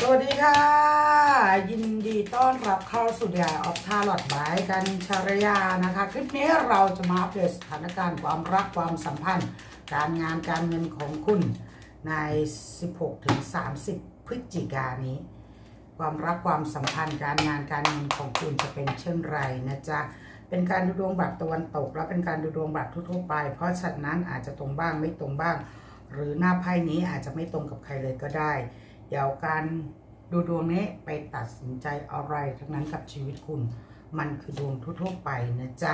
สวัสดีค่ะยินดีต้อนรับเข้าสู่ยาออฟทาร์ลอดบายกันชารยานะคะคลิปนี้เราจะมาอัปเดตสถานการณ์ความรักความสัมพันธ์การงานการเงินของคุณใน 16-30 พฤศจิกายนนี้ความรักความสัมพันธ์การงานการเงินของคุณจะเป็นเช่นไรนะจ๊ะเป็นการดูดวงแบบตะวันตกและเป็นการดูดวงแบบทั่วๆไปเพราะฉะนั้นอาจจะตรงบ้างไม่ตรงบ้างหรือหน้าไพ่นี้อาจจะไม่ตรงกับใครเลยก็ได้เดี๋ยวการดูดวงนี้ไปตัดสินใจอะไรทั้งนั้นกับชีวิตคุณมันคือดวงทั่วๆไปนะจ๊ะ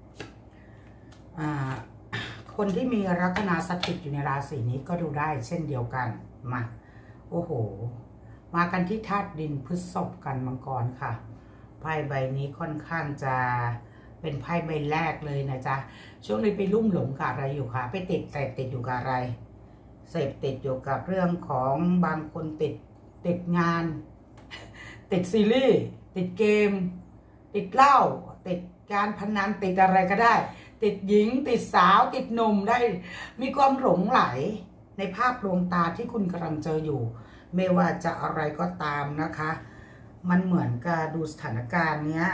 คนที่มีลัคนาสถิตอยู่ในราศีนี้ก็ดูได้เช่นเดียวกันมาโอ้โหมากันที่ธาตุดินพฤษภกันมังกรค่ะไพ่ใบนี้ค่อนข้างจะเป็นไพ่ใบแรกเลยนะจ๊ะช่วงนี้ไปลุ่มหลงกับอะไรอยู่คะไปติดอยู่กับอะไรเสพติดอยู่กับเรื่องของบางคนติดงานติดซีรีส์ติดเกมติดเหล้าติดการพนันติดอะไรก็ได้ติดหญิงติดสาวติดหนุ่มได้มีความหลงไหลในภาพลวงตาที่คุณกำลังเจออยู่ไม่ว่าจะอะไรก็ตามนะคะมันเหมือนกับดูสถานการณ์เนี้ย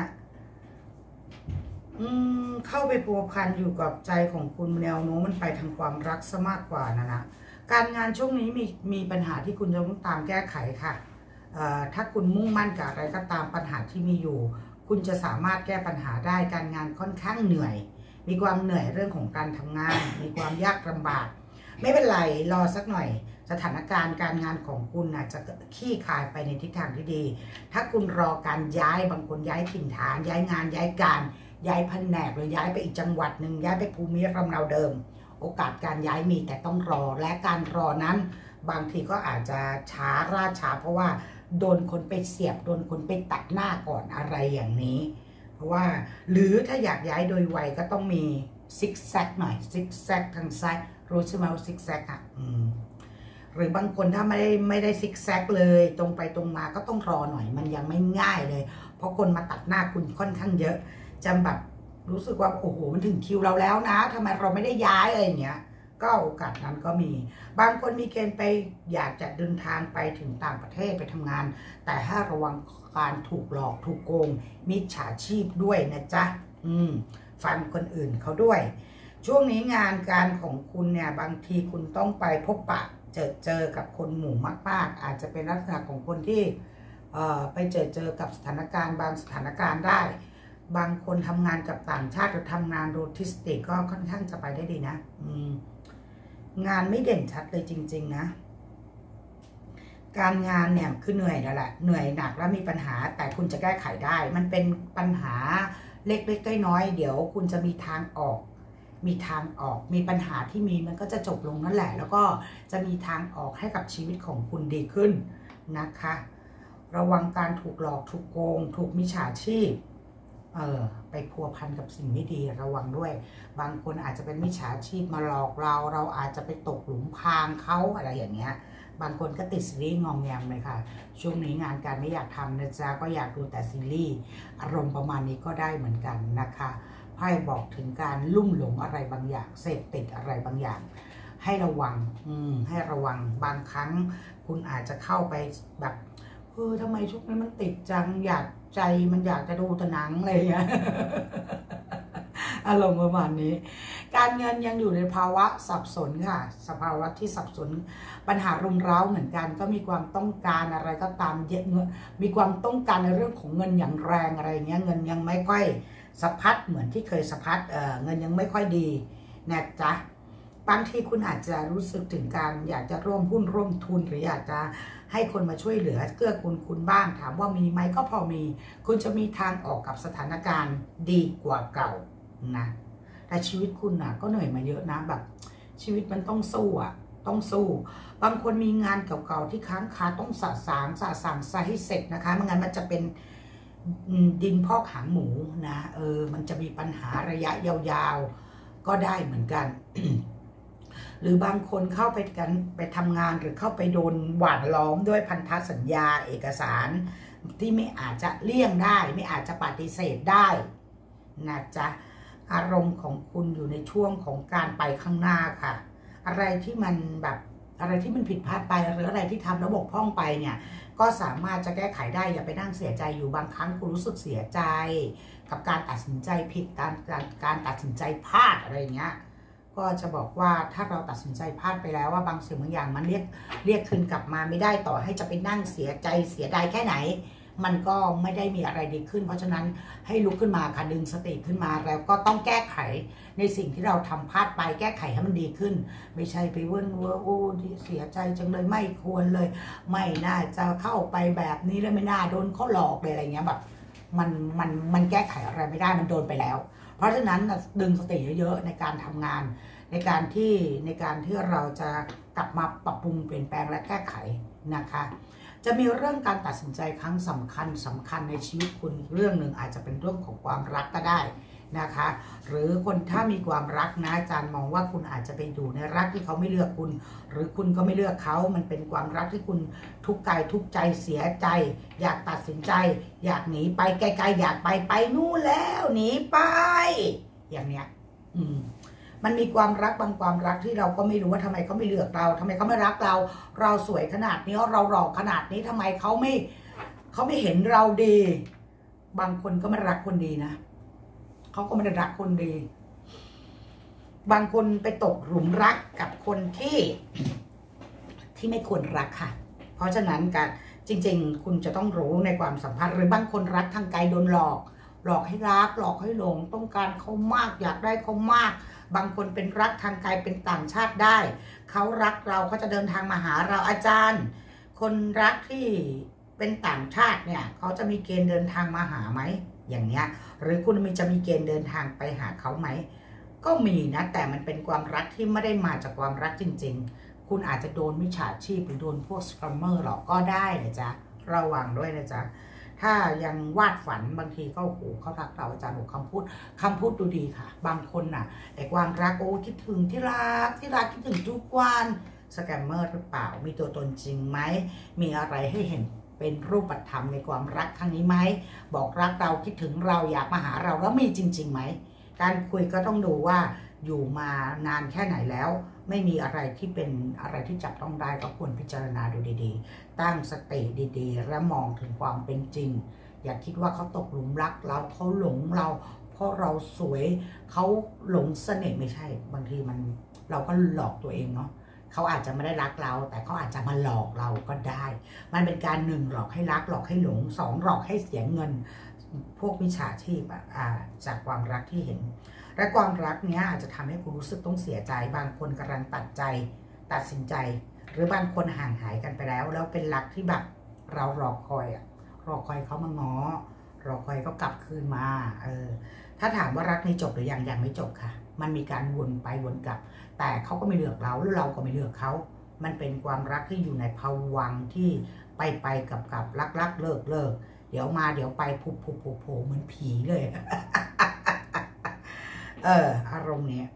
เข้าไปพัวพันอยู่กับใจของคุณแนวโน้มมันไปทางความรักซะมากกว่านะการงานช่วงนี้มีปัญหาที่คุณจะต้องตามแก้ไขค่ะถ้าคุณมุ่งมั่นกับอะไรก็ตามปัญหาที่มีอยู่คุณจะสามารถแก้ปัญหาได้การงานค่อนข้างเหนื่อยมีความเหนื่อยเรื่องของการทำงานมีความยากลำบากไม่เป็นไรรอสักหน่อยสถานการณ์การงานของคุณอาจจะขี้คายไปในทิศทางที่ดีถ้าคุณรอการย้ายบางคนย้ายถิ่นฐานย้ายงานย้ายการย้ายแผนกหรือย้ายไปอีกจังหวัดหนึ่งย้ายไปภูมิลำเนาเดิมโอกาสการย้ายมีแต่ต้องรอและการรอนั้นบางทีก็อาจจะช้าล่าช้าเพราะว่าโดนคนไปเสียบโดนคนไปตัดหน้าก่อนอะไรอย่างนี้เพราะว่าหรือถ้าอยากย้ายโดยไวก็ต้องมีซิกแซกหน่อยซิกแซกทางซ้ายรู้ใช่ไหมว่าซิกแซกอ่ะหรือบางคนถ้าไม่ได้ซิกแซกเลยตรงไปตรงมาก็ต้องรอหน่อยมันยังไม่ง่ายเลยเพราะคนมาตัดหน้าคุณค่อนข้างเยอะจำแบบรู้สึกว่าโอ้โหมันถึงคิวเราแล้วนะทำไมเราไม่ได้ย้ายอะไรอย่างเงี้ยก็โอกาสนั้นก็มีบางคนมีเกณฑ์ไปอยากจะเดินทางไปถึงต่างประเทศไปทำงานแต่ให้ระวังการถูกหลอกถูกโกงมิจฉาชีพด้วยนะจ๊ะฟังคนอื่นเขาด้วยช่วงนี้งานการของคุณเนี่ยบางทีคุณต้องไปพบปะเจอกับคนหมู่มากๆอาจจะเป็นลักษณะของคนที่ไปเจอกับสถานการณ์บางสถานการณ์ได้บางคนทำงานกับต่างชาติหรือทำงานโลจิสติกก็ค่อนข้างจะไปได้ดีนะงานไม่เด่นชัดเลยจริงๆนะการงานเนี่ยคือเหนื่อยแล้วแหละเหนื่อยหนักแล้วมีปัญหาแต่คุณจะแก้ไขได้มันเป็นปัญหาเล็กๆน้อยๆเดี๋ยวคุณจะมีทางออกมีปัญหาที่มีมันก็จะจบลงนั่นแหละแล้วก็จะมีทางออกให้กับชีวิตของคุณดีขึ้นนะคะระวังการถูกหลอกถูกโกงถูกมิจฉาชีพไปพัวพันกับสิ่งไม่ดีระวังด้วยบางคนอาจจะเป็นมิจฉาชีพมาหลอกเราอาจจะไปตกหลุมพรางเขาอะไรอย่างเงี้ยบางคนก็ติดซีรีส์งอมแงมเลยค่ะช่วงนี้งานการไม่อยากทำนะจ๊ะก็อยากดูแต่ซีรีส์อารมณ์ประมาณนี้ก็ได้เหมือนกันนะคะไพ่บอกถึงการลุ่มหลงอะไรบางอย่างเสพติดอะไรบางอย่างให้ระวังให้ระวังบางครั้งคุณอาจจะเข้าไปแบบทำไมช่วงนี้มันติดจังอยากใจมันอยากจะดูแต่หนังอะไรเงี้ยอารมณ์ประมาณนี้การเงินยังอยู่ในภาวะสับสนค่ะสภาวะที่สับสนปัญหารุมเร้าเหมือนกันก็มีความต้องการอะไรก็ตามเยอะเงินมีความต้องการในเรื่องของเงินอย่างแรงอะไรเงี้ยเงินยังไม่ค่อยสะพัดเหมือนที่เคยสะพัดเงินยังไม่ค่อยดีนะจ๊ะบางทีคุณอาจจะรู้สึกถึงการอยากจะร่วมหุ้นร่วมทุนหรืออยากจะให้คนมาช่วยเหลือเกื้อกูลคุณบ้างถามว่ามีไหมก็พอมีคุณจะมีทางออกกับสถานการณ์ดีกว่าเก่านะแต่ชีวิตคุณน่ะก็เหนื่อยมาเยอะนะแบบชีวิตมันต้องสู้ต้องสู้บางคนมีงานเก่าๆที่ค้างคาต้องสะสางซะให้เสร็จนะคะไม่งั้นมันจะเป็นดินพอกหางหมูนะมันจะมีปัญหาระยะยาวๆก็ได้เหมือนกัน หรือบางคนเข้าไปทำงานหรือเข้าไปโดนหว่านล้อมด้วยพันธสัญญาเอกสารที่ไม่อาจจะเลี่ยงได้ไม่อาจจะปฏิเสธได้นะจ๊ะอารมณ์ของคุณอยู่ในช่วงของการไปข้างหน้าค่ะอะไรที่มันแบบอะไรที่มันผิดพลาดไปหรืออะไรที่ทำแล้วบกพร่องไปเนี่ยก็สามารถจะแก้ไขได้อย่าไปนั่งเสียใจอยู่บางครั้งคุณรู้สึกเสียใจกับการตัดสินใจผิดการตัดสินใจพลาดอะไรเงี้ยก็จะบอกว่าถ้าเราตัดสินใจพลาดไปแล้วว่าบางสิ่งบางอย่างมันเรียกคืนกลับมาไม่ได้ต่อให้จะไปนั่งเสียใจเสียดายแค่ไหนมันก็ไม่ได้มีอะไรดีขึ้นเพราะฉะนั้นให้ลุกขึ้นมาค่ะดึงสติขึ้นมาแล้วก็ต้องแก้ไขในสิ่งที่เราทำพลาดไปแก้ไขให้มันดีขึ้นไม่ใช่ไปเว้นว่าโอ้เสียใจจังเลยไม่ควรเลยไม่น่าจะเข้าไปแบบนี้เลยไม่น่าโดนเขาหลอกเลยอะไรเงี้ยแบบมันแก้ไขอะไรไม่ได้มันโดนไปแล้วเพราะฉะนั้นดึงสติเยอะๆในการทำงานในการที่เราจะกลับมาปรับปรุงเปลี่ยนแปลงและแก้ไขนะคะจะมีเรื่องการตัดสินใจครั้งสำคัญในชีวิตคุณเรื่องหนึ่งอาจจะเป็นเรื่องของความรักก็ได้นะคะหรือคนถ้ามีความรักนะอาจารย์มองว่าคุณอาจจะไปอยู่ในรักที่เขาไม่เลือกคุณหรือคุณก็ไม่เลือกเขามันเป็นความรักที่คุณทุกข์กายทุกข์ใจเสียใจอยากตัดสินใจอยากหนีไปไกลๆอยากไปนู่นแล้วหนีไปอย่างเนี้ยมันมีความรักบางความรักที่เราก็ไม่รู้ว่าทำไมเขาไม่เลือกเราทำไมเขาไม่รักเราสวยขนาดนี้เราหล่อขนาดนี้ทำไมเขาไม่เห็นเราดีบางคนก็ไม่รักคนดีนะเขาก็ไม่ได้รักคนดีบางคนไปตกหลุมรักกับคนที่ไม่ควรรักค่ะเพราะฉะนั้นการจริงๆคุณจะต้องรู้ในความสัมพันธ์หรือบางคนรักทางไกลโดนหลอกให้รักหลอกให้หลงต้องการเขามากอยากได้เขามากบางคนเป็นรักทางไกลเป็นต่างชาติได้เขารักเราเขาจะเดินทางมาหาเราอาจารย์คนรักที่เป็นต่างชาติเนี่ยเขาจะมีเกณฑ์เดินทางมาหาไหมอย่างเนี้ยหรือคุณจะมีเกณฑ์เดินทางไปหาเขาไหมก็มีนะแต่มันเป็นความรักที่ไม่ได้มาจากความรักจริงๆคุณอาจจะโดนมิจฉาชีพหรือโดนพวกสแกมเมอร์หลอกก็ได้นะจ๊ะระวังด้วยนะจ๊ะถ้ายังวาดฝันบางทีก็โอ้โหเขารักเราอาจารย์คำพูดดูดีค่ะบางคนน่ะไอ้ความรักโอ้คิดถึงที่รักคิดถึงทุกวันสแกมเมอร์หรือเปล่ามีตัวตนจริงไหมมีอะไรให้เห็นเป็นรูปธรรมในความรักครั้งนี้ไหมบอกรักเราคิดถึงเราอยากมาหาเราแล้วมีจริงๆไหมการคุยก็ต้องดูว่าอยู่มานานแค่ไหนแล้วไม่มีอะไรที่เป็นอะไรที่จับต้องได้ก็ควรพิจารณาดูดีๆตั้งสติดีๆและมองถึงความเป็นจริงอย่าคิดว่าเขาตกหลุมรักเราเขาหลงเราเพราะเราสวยเขาหลงเสน่ห์ไม่ใช่บางทีเราก็หลอกตัวเองเนาะเขาอาจจะไม่ได้รักเราแต่เขาอาจจะมาหลอกเราก็ได้มันเป็นการ1หลอกให้รักหลอกให้หลง2หลอกให้เสียเงินพวกมิจฉาชีพจากความรักที่เห็นและความรักเนี้ยอาจจะทำให้คุณรู้สึกต้องเสียใจบางคนกำลังตัดสินใจหรือบางคนห่างหายกันไปแล้วเป็นรักที่แบบเรารอคอยเขามาง้อรอคอยเขากลับคืนมาถ้าถามว่ารักนี้จบหรือยังไม่จบค่ะมันมีการวนไปวนกลับแต่เขาก็ไม่เลือกเราหรือเราก็ไม่เลือกเขามันเป็นความรักที่อยู่ในภวังค์ที่ไปกับรักเลิกเดี๋ยวมาเดี๋ยวไปผุเหมือนผีเลยอารมณ์เนี้ย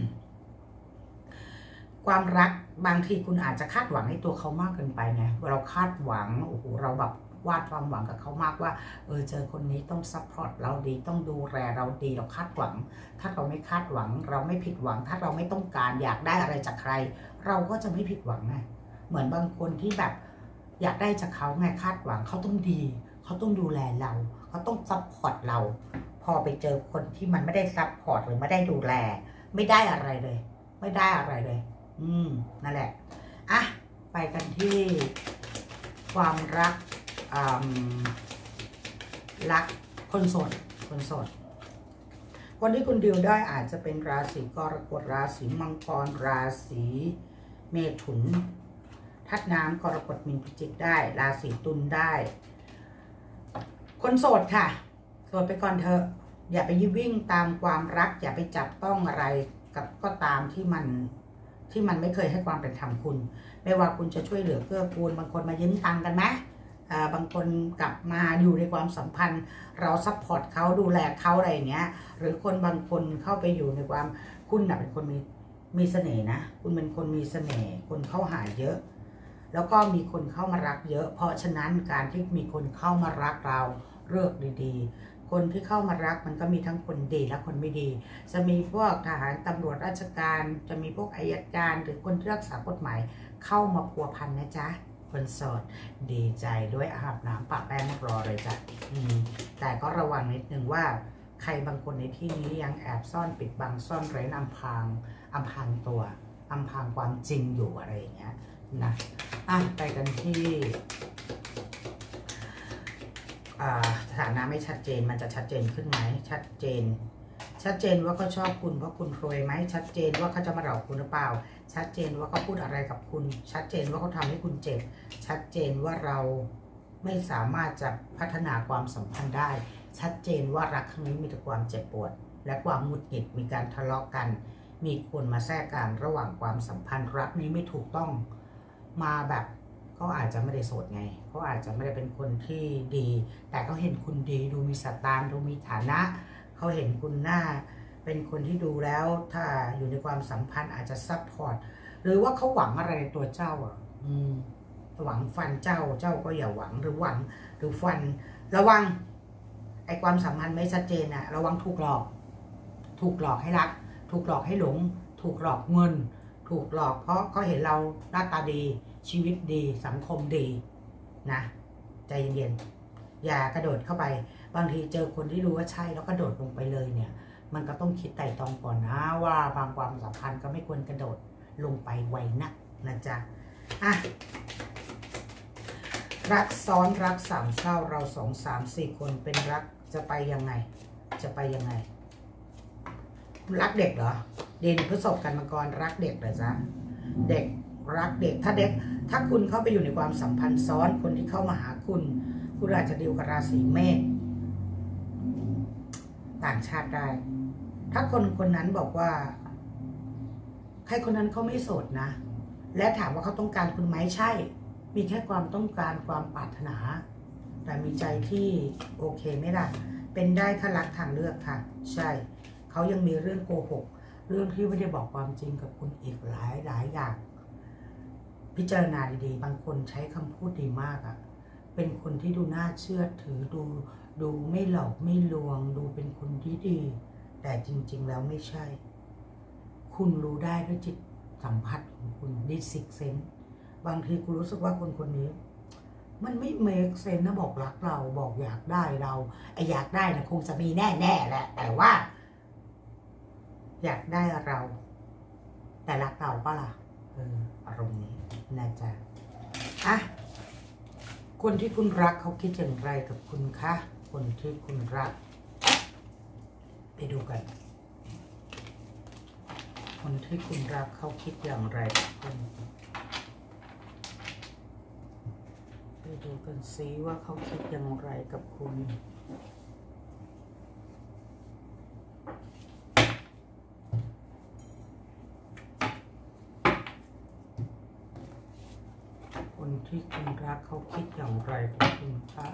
ความรักบางทีคุณอาจจะคาดหวังในตัวเขามากเกินไปไงเราคาดหวังโอ้โหเราแบบวาดความหวังกับเขามากว่าเจอคนนี้ต้องซัพพอร์ตเราดีต้องดูแลเราดีเราคาดหวังถ้าเราไม่คาดหวังเราไม่ผิดหวังถ้าเราไม่ต้องการอยากได้อะไรจากใครเราก็จะไม่ผิดหวังไงเหมือนบางคนที่แบบอยากได้จากเขาไงคาดหวังเขาต้องดีเขาต้องดูแลเราเขาต้องซัพพอร์ตเราพอไปเจอคนที่มันไม่ได้ซัพพอร์ตหรือไม่ได้ดูแลไม่ได้อะไรเลยนั่นแหละไปกันที่ความรักรักคนโสดคนที่คุณดีลได้อาจจะเป็นราศีกรกฎราศีมังกรราศีเมถุนธาตุน้ำกรกฎมีนพิจิกได้ราศีตุลได้คนโสดค่ะโสดไปก่อนเถอะอย่าไปวิ่งตามความรักอย่าไปจับต้องอะไรกับก็ตามที่มันไม่เคยให้ความเป็นธรรมคุณไม่ว่าคุณจะช่วยเหลือเกื้อกูลบางคนมายืมตังค์กันไหมบางคนกลับมาอยู่ในความสัมพันธ์เราซัพพอร์ตเขาดูแลเขาอะไรอย่างเงี้ยหรือคนบางคนเข้าไปอยู่ในความคุณเป็นคนมีเสน่ห์นะคุณเป็นคนมีเสน่ห์คนเข้าหาเยอะแล้วก็มีคนเข้ามารักเยอะเพราะฉะนั้นการที่มีคนเข้ามารักเราเลือกดีๆคนที่เข้ามารักมันก็มีทั้งคนดีและคนไม่ดีจะมีพวกทหารตำรวจราชการจะมีพวกอัยการหรือคนที่รักษากฎหมายเข้ามาพัวพันนะจ๊ะคนโสดดีใจด้วยอาบน้ำปะแป้งรอเลยจ้ะแต่ก็ระวังนิดนึงว่าใครบางคนในที่นี้ยังแอบซ่อนปิดบังซ่อนเร้นอำพรางตัวอำพรางความจริงอยู่อะไรอย่างเงี้ยนะไปกันที่สถานะไม่ชัดเจนมันจะชัดเจนขึ้นไหมชัดเจนว่าเขาชอบคุณเพราะคุณรวยไหมชัดเจนว่าเขาจะมาหลอกคุณหรือเปล่าชัดเจนว่าเขาพูดอะไรกับคุณชัดเจนว่าเขาทำให้คุณเจ็บชัดเจนว่าเราไม่สามารถจะพัฒนาความสัมพันธ์ได้ชัดเจนว่ารักครั้งนี้มีแต่ความเจ็บปวดและความหงุดหงิดมีการทะเลาะกันมีคนมาแทรกกลางระหว่างความสัมพันธ์รักนี้ไม่ถูกต้องมาแบบเขาอาจจะไม่ได้โสดไงเขาอาจจะไม่ได้เป็นคนที่ดีแต่เขาเห็นคุณดีดูมีสตางค์ดูมีฐานะเขาเห็นคุณหน้าเป็นคนที่ดูแล้วถ้าอยู่ในความสัมพันธ์อาจจะซัพพอร์ตหรือว่าเขาหวังอะไรในตัวเจ้าหวังฟันเจ้าก็อย่าหวังหรือฟันระวังไอ้ความสัมพันธ์ไม่ชัดเจนนะระวังถูกหลอกให้รักถูกหลอกให้หลงถูกหลอกเงินถูกหลอกเพราะเขาเห็นเราหน้าตาดีชีวิตดีสังคมดีนะใจเย็นๆอย่ากระโดดเข้าไปบางทีเจอคนที่รู้ว่าใช่แล้วกระโดดลงไปเลยเนี่ยมันก็ต้องคิดไต่ตรองก่อนนะว่าบางความสัมพันธ์ก็ไม่ควรกระโดดลงไปไวนักนะจ๊ะรักซ้อนรักสามเศร้าเรา2 3 4คนเป็นรักจะไปยังไงรักเด็กเหรอดินพฤษภกันมังกรรักเด็กเหรอจ๊ะเด็กรักเด็กถ้าคุณเข้าไปอยู่ในความสัมพันธ์ซ้อนคนที่เข้ามาหาคุณอาจจะดีลกับราศีเมษต่างชาติได้ถ้าคนนั้นบอกว่าใครคนนั้นเขาไม่โสดนะและถามว่าเขาต้องการคุณไหมใช่มีแค่ความต้องการความปรารถนาแต่มีใจที่โอเคไม่ล่ะเป็นได้แค่รักทางเลือกค่ะใช่เขายังมีเรื่องโกหกเรื่องที่ไม่ได้บอกความจริงกับคุณอีกหลายอย่างพิจารณาดีๆบางคนใช้คำพูดดีมากเป็นคนที่ดูน่าเชื่อถือดูไม่หลอกไม่ลวงดูเป็นคนที่ดีแต่จริงๆแล้วไม่ใช่คุณรู้ได้ด้วยจิตสัมผัสของคุณดิสิกเซนบางทีคุณรู้สึกว่าคนนี้มันไม่เมคเซนนะบอกรักเราบอกอยากได้เราอยากได้นะคงจะมีแน่ๆแหละแต่ว่าอยากได้เราแต่รักเราปะล่ะอารมณ์นี้นะจ๊ะคนที่คุณรักเขาคิดอย่างไรกับคุณคะคนที่คุณรักไปดูกันคนที่คุณรักเขาคิดอย่างไรกับคุณไปดูกันซิว่าเขาคิดอย่างไรกับคุณคนที่คุณรักเขาคิดอย่างไรกับคุณคะ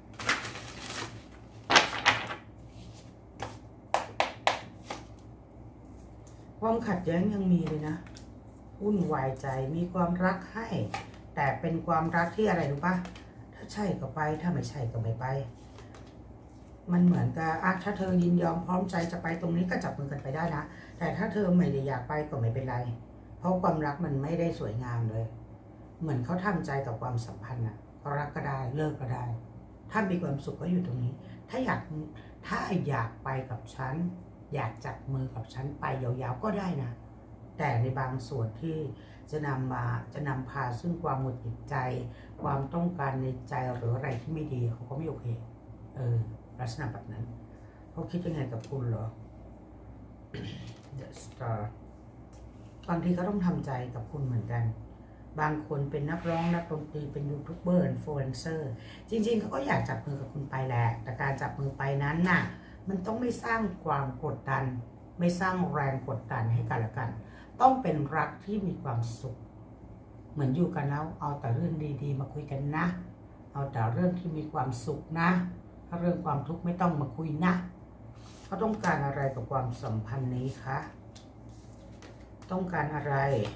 ความขัดแย้งยังมีเลยนะวุ่นวายใจมีความรักให้แต่เป็นความรักที่อะไรรู้ปะถ้าใช่ก็ไปถ้าไม่ใช่ก็ไม่ไปมันเหมือนกับถ้าเธอยินยอมพร้อมใจจะไปตรงนี้ก็จับมือกันไปได้นะแต่ถ้าเธอไม่ได้อยากไปก็ไม่เป็นไรเพราะความรักมันไม่ได้สวยงามเลยเหมือนเขาทำใจกับความสัมพันธ์เขารักก็ได้เลิกก็ได้ถ้ามีความสุขก็อยู่ตรงนี้ถ้าอยากไปกับฉันอยากจับมือกับฉันไปยาวๆก็ได้นะแต่ในบางส่วนที่จะนำพาซึ่งความหงุดหงิดใจความต้องการในใจหรืออะไรที่ไม่ดีเขาก็ไม่โอเคลักษณะแบบนั้นเขาคิดยังไงกับคุณเหรอ The Star บางทีก็ต้องทำใจกับคุณเหมือนกันบางคนเป็นนักร้องนักดนตรีเป็นยูทูบเบอร์อินฟลูเอนเซอร์จริงๆเขาก็อยากจับมือกับคุณไปแหละแต่การจับมือไปนั้นน่ะมันต้องไม่สร้างความกดดันไม่สร้างแรงกดดันให้กันและกันต้องเป็นรักที่มีความสุขเหมือนอยู่กันแล้วเอาแต่เรื่องดีๆมาคุยกันนะเอาแต่เรื่องที่มีความสุขนะถ้าเรื่องความทุกข์ไม่ต้องมาคุยนะเขาต้องการอะไรกับความสัมพันธ์นี้คะต้องการอะไร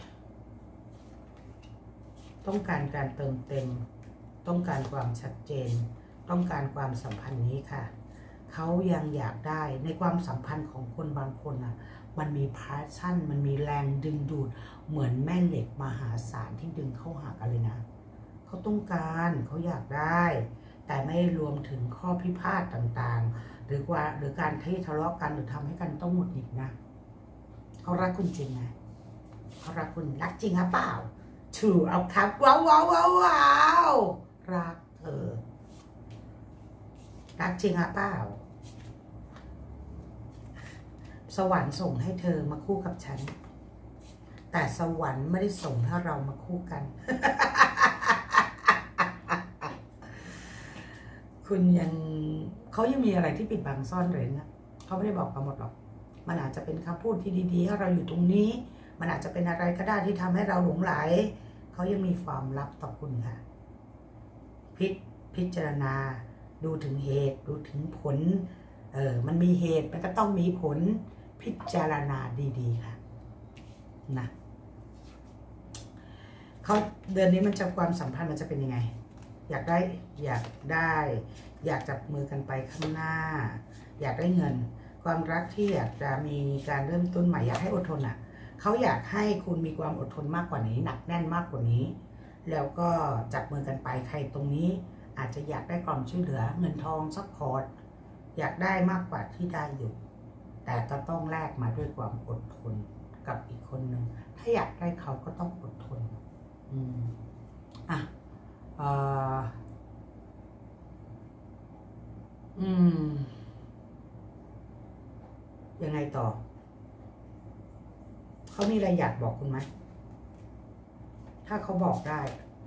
ต้องการการเติมเต็มต้องการความชัดเจนต้องการความสัมพันธ์นี้ค่ะเขายังอยากได้ในความสัมพันธ์ของคนบางคนมันมีพาชั่นมันมีแรงดึงดูดเหมือนแม่เหล็กมหาศาลที่ดึงเข้าหากันเลยนะเขาต้องการเขาอยากได้แต่ไม่รวมถึงข้อพิพาทต่างๆหรือการที่ทะเลาะกันหรือทำให้กันต้องหงุดหงิดนะเขารักคุณจริงนะเขารักคุณรักจริงหรือเปล่าถูกเอาครับว้าวว้าวว้าวว้าวรักเธอรักจริงหรือเปล่าสวรรค์ส่งให้เธอมาคู่กับฉันแต่สวรรค์ไม่ได้ส่งให้เรามาคู่กัน คุณเขายังมีอะไรที่ปิดบังซ่อนเร้นนะเขาไม่ได้บอกเราหมดหรอกมันอาจจะเป็นคำพูดที่ดีๆให้เราอยู่ตรงนี้มันอาจจะเป็นอะไรก็ได้ที่ทำให้เราหลงไหลเขายังมีความลับต่อคุณค่ะพิจารณาดูถึงเหตุดูถึงผลมันมีเหตุมันก็ต้องมีผลพิจารณาดีๆค่ะนะเขาเดือนนี้มันจะความสัมพันธ์มันจะเป็นยังไงอยากจับมือกันไปข้างหน้าอยากได้เงินความรักที่อยากจะมีการเริ่มต้นใหม่อยากให้อดทนอ่ะเขาอยากให้คุณมีความอดทนมากกว่านี้หนักแน่นมากกว่านี้แล้วก็จับมือกันไปใครตรงนี้อาจจะอยากได้ความช่วยเหลือเงินทองซัพพอร์ตอยากได้มากกว่าที่ได้อยู่แต่ก็ต้องแลกมาด้วยความอดทนกับอีกคนหนึ่งถ้าอยากได้เขาก็ต้องอดทนยังไงต่อเขามีอะไรอยากบอกคุณไหมถ้าเขาบอกได้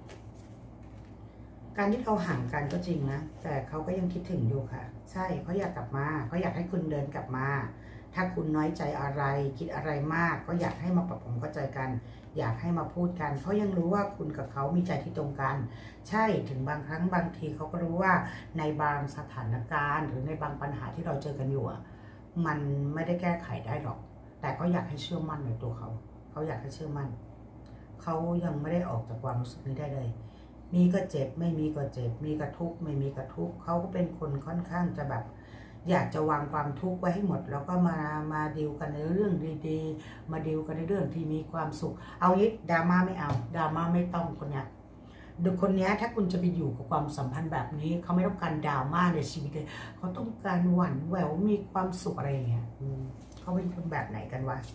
การที่เขาห่างกันก็จริงนะแต่เขาก็ยังคิดถึงอยู่ค่ะใช่เขาอยากกลับมาเขาอยากให้คุณเดินกลับมาถ้าคุณน้อยใจอะไรคิดอะไรมากก็อยากให้มาปรับความเข้าใจกันอยากให้มาพูดกันเพราะยังรู้ว่าคุณกับเขามีใจที่ตรงกันใช่ถึงบางครั้งบางทีเขาก็รู้ว่าในบางสถานการณ์หรือในบางปัญหาที่เราเจอกันอยู่มันไม่ได้แก้ไขได้หรอกแต่ก็อยากให้เชื่อมั่นในตัวเขาอยากให้เชื่อมั่นเขายังไม่ได้ออกจากความรู้สึกนี้ได้เลยมีก็เจ็บไม่มีก็เจ็บมีก็ทุกข์ไม่มีก็ทุกข์เขาก็เป็นคนค่อนข้างจะแบบอยากจะวางความทุกข์ไว้ให้หมดแล้วก็มาดีลกันในเรื่องดีๆมาดีลกันในเรื่องที่มีความสุขเอายิดดราม่าไม่เอาดราม่าไม่ต้องคนเนี้ยดูคนนี้ถ้าคุณจะไปอยู่กับความสัมพันธ์แบบนี้เขาไม่ต้องการดราม่าในชีวิตเลยเขาต้องการหวั่นแหววมีความสุขอะไรอย่างเงี้ยเขาเป็นคนแบบไหนกันวะ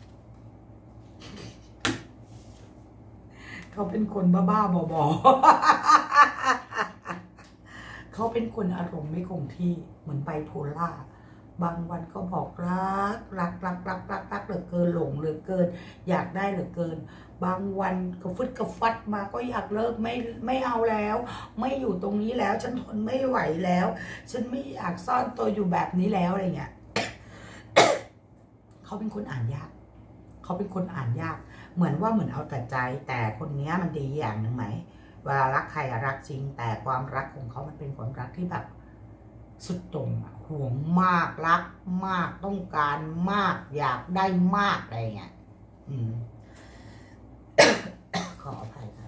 เขาเป็นคนบ้าๆบอๆเขาเป็นคนอารมณ์ไม่คงที่เหมือนไบโพล่าบางวันก็บอกรักเหลือเกินหลงเหลือเกินอยากได้เหลือเกินบางวันก็ฟึดกระฟัดมาก็อยากเลิกไม่เอาแล้วไม่อยู่ตรงนี้แล้วฉันทนไม่ไหวแล้วฉันไม่อยากซ่อนตัวอยู่แบบนี้แล้วอะไรเงี้ย เขาเป็นคนอ่านยากเขาเป็นคนอ่านยากเหมือนเอาแต่ใจแต่คนนี้มันดีอย่างหนึ่งไหมเวลารักใครรักจริงแต่ความรักของเขามันเป็นความรักที่แบบสุดตรงห่วงมากรักมากต้องการมากอยากได้มากอะไรเงี้ยขออภัยครับ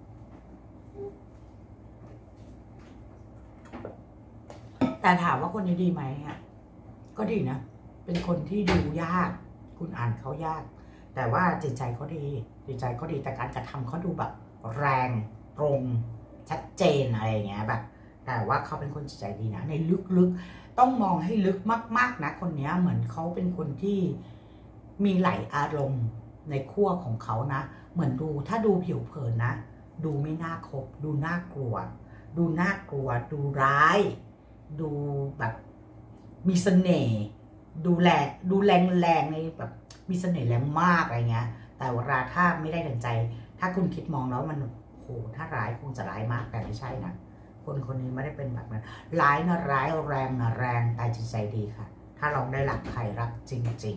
แต่ถามว่าคนนี้ดีไหมก็ดีนะเป็นคนที่ดูยากคุณอ่านเขายากแต่ว่าจิตใจเขาดีแต่การกระทำเขาดูแบบแรงตรงชัดเจนอะไรอย่างเงี้ยแบบแต่ว่าเขาเป็นคนจิตใจดีนะในลึกๆต้องมองให้ลึกมากๆนะคนนี้เหมือนเขาเป็นคนที่มีหลายอารมณ์ในขั้วของเขานะเหมือนถ้าดูผิวเผินนะดูไม่น่าคบดูน่ากลัวดูร้ายดูแบบมีเสน่ห์ดูแรงในแบบมีเสน่ห์แรงมากอะไรเงี้ยแต่เวลาถ้าไม่ได้ดังใจถ้าคุณคิดมองแล้วมันโหถ้าร้ายคงจะร้ายมากแต่ไม่ใช่นะคนนี้ไม่ได้เป็นแบบนั้นร้ายนะร้ายแรงนะแรงแต่จิตใจดีค่ะถ้าลองได้รักใครรักจริง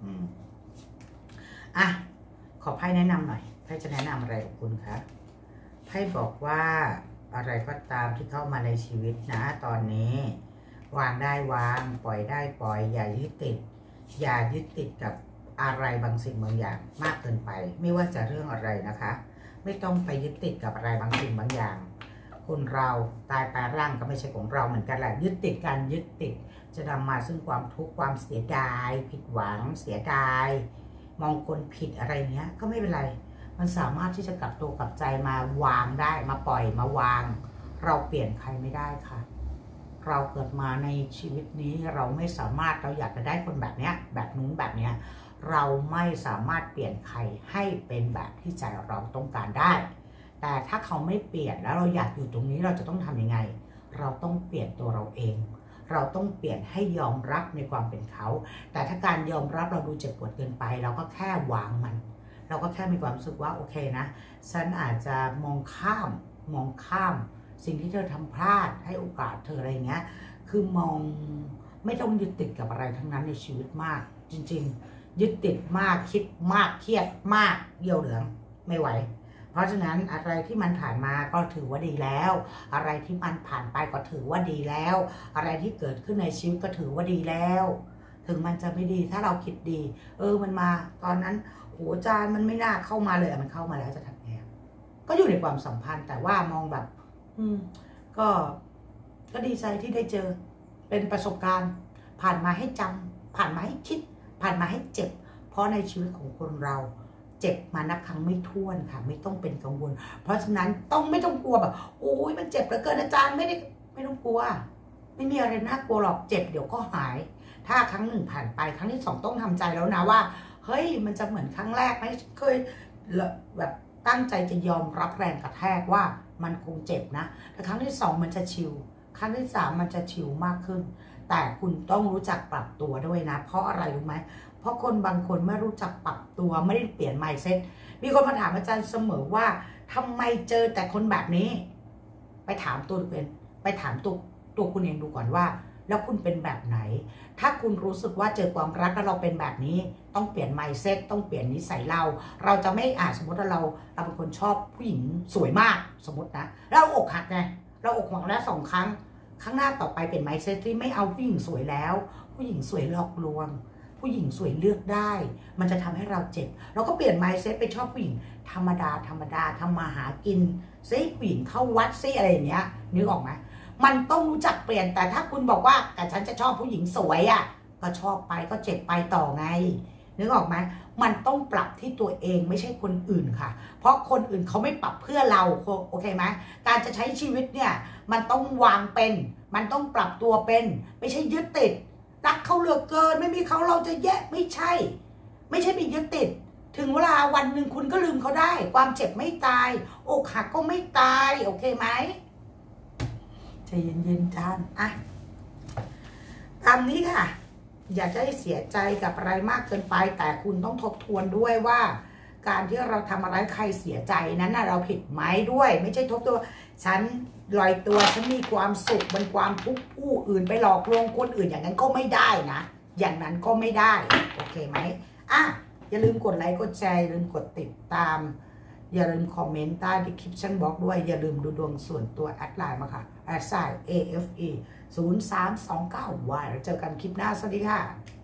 ขอไพ่แนะนำหน่อยไพ่จะแนะนำอะไรกับคุณคะไพ่บอกว่าอะไรก็ตามที่เข้ามาในชีวิตนะตอนนี้วางได้วางปล่อยได้ปล่อยอย่ายึดติดกับอะไรบางสิ่งบางอย่างมากเกินไปไม่ว่าจะเรื่องอะไรนะคะไม่ต้องไปยึดติดกับอะไรบางสิ่งบางอย่างคนเราตายแปลร่างก็ไม่ใช่ของเราเหมือนกันแหละยึดติดกันยึดติดจะนำมาซึ่งความทุกข์ความเสียดายผิดหวังเสียดายมองคนผิดอะไรเงี้ยก็ไม่เป็นไรมันสามารถที่จะกลับตัวกลับใจมาวางได้มาปล่อยมาวางเราเปลี่ยนใครไม่ได้ค่ะเราเกิดมาในชีวิตนี้เราไม่สามารถเราอยากจะได้คนแบบเนี้ยแบบนู้นแบบเนี้ยเราไม่สามารถเปลี่ยนใครให้เป็นแบบที่ใจเราต้องการได้แต่ถ้าเขาไม่เปลี่ยนแล้วเราอยากอยู่ตรงนี้เราจะต้องทำยังไงเราต้องเปลี่ยนตัวเราเองเราต้องเปลี่ยนให้ยอมรับในความเป็นเขาแต่ถ้าการยอมรับเราดูเจ็บปวดเกินไปเราก็แค่วางมันเราก็แค่มีความรู้สึกว่าโอเคนะฉันอาจจะมองข้ามสิ่งที่เธอทำพลาดให้โอกาสเธออะไรเงี้ยคือมองไม่ต้องยึดติดกับอะไรทั้งนั้นในชีวิตมากจริงๆยึดติดมากคิดมากเครียดมากเยี่ยวเหลืองไม่ไหวเพราะฉะนั้นอะไรที่มันผ่านมาก็ถือว่าดีแล้วอะไรที่มันผ่านไปก็ถือว่าดีแล้วอะไรที่เกิดขึ้นในชีวิตก็ถือว่าดีแล้วถึงมันจะไม่ดีถ้าเราคิดดีมันมาตอนนั้นโหจานมันไม่น่าเข้ามาเลยมันเข้ามาแล้วจะทำไงก็อยู่ในความสัมพันธ์แต่ว่ามองแบบก็ดีใจที่ได้เจอเป็นประสบการณ์ผ่านมาให้จำผ่านมาให้คิดผ่านมาให้เจ็บเพราะในชีวิตของคนเราเจ็บมานับครั้งไม่ถ้วนค่ะไม่ต้องเป็นกังวลเพราะฉะนั้นไม่ต้องกลัวแบบโอ้ยมันเจ็บเหลือเกินอาจารย์ไม่ต้องกลัวไม่มีอะไรน่ากลัวหรอกเจ็บเดี๋ยวก็หายถ้าครั้งหนึ่งผ่านไปครั้งที่สองต้องทำใจแล้วนะว่าเฮ้ยมันจะเหมือนครั้งแรกไหมเคยแบบตั้งใจจะยอมรับแรงกระแทกว่ามันคงเจ็บนะแต่ครั้งที่สองมันจะชิลครั้งที่สามมันจะชิลมากขึ้นแต่คุณต้องรู้จักปรับตัวด้วยนะเพราะอะไรรู้ไหมเพราะคนบางคนไม่รู้จักปรับตัวไม่ได้เปลี่ยน mindset มีคนมาถามอาจารย์เสมอว่าทำไมเจอแต่คนแบบนี้ไปถามตัวเองไปถามตัวคุณเองดูก่อนว่าแล้วคุณเป็นแบบไหนถ้าคุณรู้สึกว่าเจอความรักแล้วเราเป็นแบบนี้ต้องเปลี่ยน mindset ต้องเปลี่ยนนิสัยเราจะไม่สมมติว่าเราเป็นคนชอบผู้หญิงสวยมากสมมตินะแล้วเราอกหักไงเราอกหักแล้ว2 ครั้งข้างหน้าต่อไปเปลี่ยน mindset ที่ไม่เอาผู้หญิงสวยแล้วผู้หญิงสวยหลอกลวงผู้หญิงสวยเลือกได้มันจะทำให้เราเจ็บเราก็เปลี่ยน mindset ไปชอบผู้หญิงธรรมดาทำมาหากินซิผู้หญิงเข้าวัดซิอะไรอย่างเงี้ยนึกออกไหมมันต้องรู้จักเปลี่ยนแต่ถ้าคุณบอกว่าแต่ฉันจะชอบผู้หญิงสวยก็ชอบไปก็เจ็บไปต่อไงนึกออกไหมมันต้องปรับที่ตัวเองไม่ใช่คนอื่นค่ะเพราะคนอื่นเขาไม่ปรับเพื่อเราโอเคไหมการจะใช้ชีวิตเนี่ยมันต้องวางเป็นมันต้องปรับตัวเป็นไม่ใช่ยึดติดรักเขาเหลือเกินไม่มีเขาเราจะแย่ไม่ใช่ไปยึดติดถึงเวลาวันหนึ่งคุณก็ลืมเขาได้ความเจ็บไม่ตายอกหักก็ไม่ตายโอเคไหมใจเย็นๆจานตามนี้ค่ะอย่าได้เสียใจกับอะไรมากเกินไปแต่คุณต้องทบทวนด้วยว่าการที่เราทำอะไรใครเสียใจนั้นเราผิดไหมด้วยไม่ใช่ทบทวนฉันลอยตัวฉันมีความสุขบนความทุกข์ผู้อื่นไปหลอกลวงคนอื่นอย่างนั้นก็ไม่ได้นะอย่างนั้นก็ไม่ได้โอเคไหมอย่าลืมกดไลค์กดแชร์อย่าลืมกดติดตามอย่าลืมคอมเมนต์ใต้ที่คลิปชั่นบล็อกด้วยอย่าลืมดูดวงส่วนตัวแอดไลน์มาค่ะ@AFE 0329 แล้วเจอกันคลิปหน้าสวัสดีค่ะ